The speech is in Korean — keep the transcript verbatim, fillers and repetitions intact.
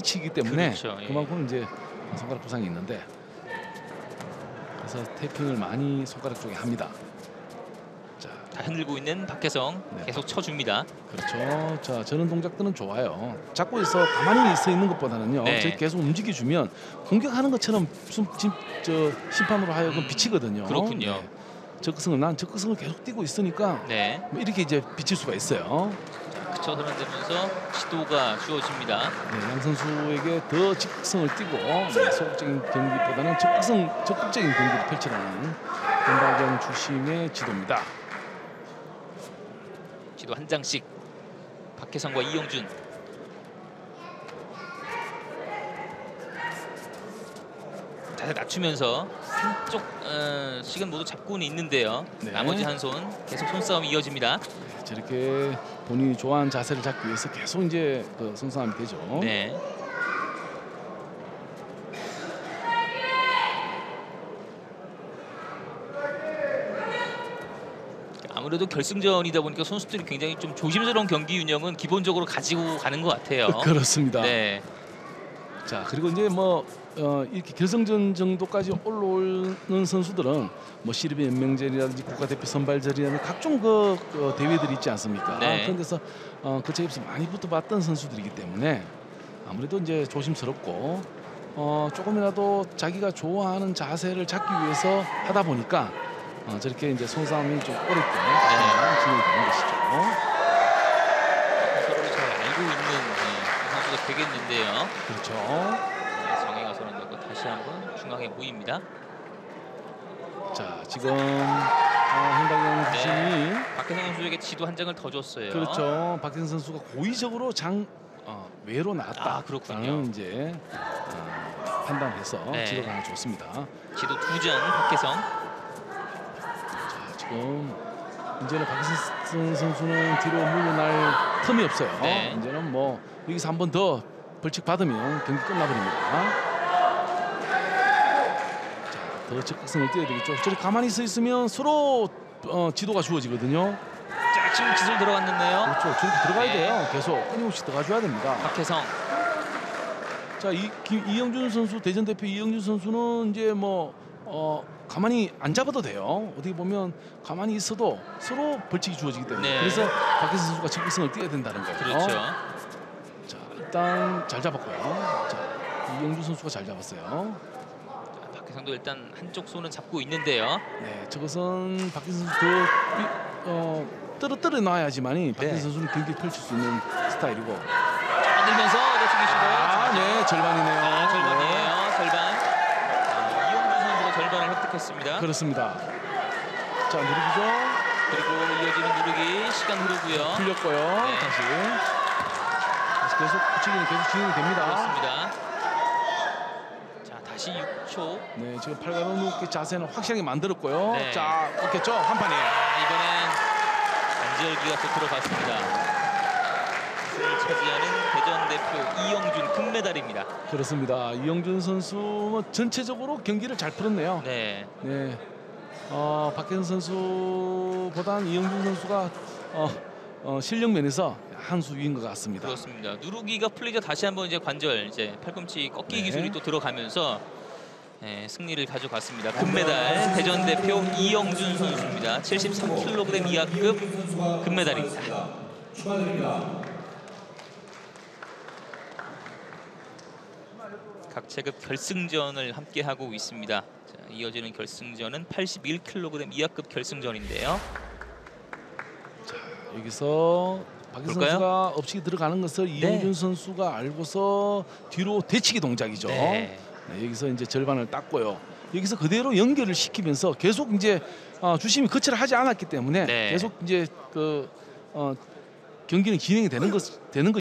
치기 때문에 그렇죠, 예. 그만큼 이제 손가락 부상이 있는데 그래서 태핑을 많이 손가락 쪽에 합니다. 자, 다 흔들고 있는 박혜성 네. 계속 쳐줍니다. 그렇죠. 자, 저런 동작들은 좋아요. 잡고 있어 가만히 있어 있는 것보다는요. 네. 저렇게 계속 움직여주면 공격하는 것처럼 숨, 진, 저 심판으로 하여금 음, 비치거든요. 그렇군요. 네. 적극성을 난 적극성을 계속 띄고 있으니까 네. 뭐 이렇게 이제 비칠 수가 있어요. 그쳐 흐른다면서 지도가 주어집니다. 네, 양 선수에게 더 적극성을 띄고 네, 소극적인 경기보다는 적극성, 적극적인 경기를 펼치라는 김박영 주심의 지도입니다. 지도 한 장씩 박혜성과 이영준. 자세 낮추면서 한쪽 어, 시간 모두 잡고는 있는데요. 네. 나머지 한 손 계속 손싸움이 이어집니다. 네, 저렇게 본인이 좋아하는 자세를 잡기 위해서 계속 이제 그 손싸움이 되죠. 네. 아무래도 결승전이다 보니까 선수들이 굉장히 좀 조심스러운 경기 운영은 기본적으로 가지고 가는 것 같아요. 그렇습니다. 네. 자, 그리고 이제 뭐 어, 이렇게 결승전 정도까지 올라오는 선수들은 뭐 시립의 연명전이라든지 국가대표 선발전이라는 각종 그, 그 대회들이 있지 않습니까? 네. 그런 데서 어, 그 책에서 많이 붙어봤던 선수들이기 때문에 아무래도 이제 조심스럽고 어, 조금이라도 자기가 좋아하는 자세를 잡기 위해서 하다 보니까 어, 저렇게 이제 손싸움이 좀 어렵게 네. 진행이 되는 것이죠. 서로를 잘 알고 있는 네, 선수가 되겠는데요. 그렇죠. 네, 정혜가 손을 넣고 다시 한번 중앙에 모입니다. 자, 지금 어, hen박영 주심이 네. 박혜성 선수에게 지도 한 장을 더 줬어요. 그렇죠. 박혜성 선수가 고의적으로 장 어, 외로 나왔다. 아, 그렇군요. 이제 어, 판단해서 네. 지도가 하나 줬습니다. 지도 두 장 박혜성. 자, 지금 이제는 박혜성 선수는 뒤로 물러날 틈이 없어요. 네. 이제는 뭐 여기서 한 번 더 벌칙 받으면 경기 끝나버립니다. 자, 더 적극성을 띄어야 되겠죠. 저렇게 가만히 서 있으면 서로 어, 지도가 주어지거든요. 자, 지금 기술 들어갔는데요. 그렇죠. 저렇게 들어가야 네. 돼요. 계속 끊임없이 들어가줘야 됩니다. 박혜성. 자, 이, 기, 이영준 선수, 대전 대표 이영준 선수는 이제 뭐 어, 가만히 안 잡아도 돼요. 어떻게 보면 가만히 있어도 서로 벌칙이 주어지기 때문에 네. 그래서 박혜성 선수가 적극성을 띄어야 된다는 거예요. 그렇죠. 자, 일단 잘 잡았고요. 자, 이영준 선수가 잘 잡았어요. 자, 박혜성도 일단 한쪽 손은 잡고 있는데요. 네, 저것은 박혜성 선수 더 위, 어, 떨어뜨려 놔야지만이 박혜성 네. 선수는 경기 펼칠 수 있는 스타일이고. 만들면서 레슬링 시도. 아, 네, 절반이네요. 아, 절반이에요. 네. 절반. 아, 이영준 선수가 절반을 획득했습니다. 그렇습니다. 자, 누르기죠. 그리고 이어지는 누르기 시간 흐르고요. 풀렸고요. 네. 다시. 다시 계속 붙이기는 계속 진행이 됩니다. 그렇습니다. 자, 다시 육 초. 네, 지금 팔가로 누기 자세는 확실하게 만들었고요. 네. 자, 꺾였죠. 한 판이에요. 아, 이번엔 안지열기가 또 들어갔습니다. 승을 차지하는 대전 대표 이영준 금메달입니다. 그렇습니다. 이영준 선수 전체적으로 경기를 잘 풀었네요. 네. 네. 어, 박혜성 선수보다는 이영준 선수가 어, 어, 실력 면에서 한 수 위인 것 같습니다. 그렇습니다. 누르기가 풀리자 다시 한번 이제 관절 이제 팔꿈치 꺾기 네. 기술이 또 들어가면서 네, 승리를 가져갔습니다. 금메달 대전 대표 이영준 선수입니다. 칠십삼 킬로그램 이하급 금메달입니다. 각 체급 결승전을 함께 하고 있습니다. 자, 이어지는 결승전은 팔십일 킬로그램 이하급 결승전인데요. 자, 여기서 박혜성 볼까요? 선수가 업치기 들어가는 것을 이영준 선수가 알고서 뒤로 되치기 동작이죠. 네. 네, 여기서 이제 절반을 땄고요. 여기서 그대로 연결을 시키면서 계속 이제 어, 주심이 거치를 하지 않았기 때문에 네. 계속 이제 그 어, 경기는 진행이 되는 것 되는 것.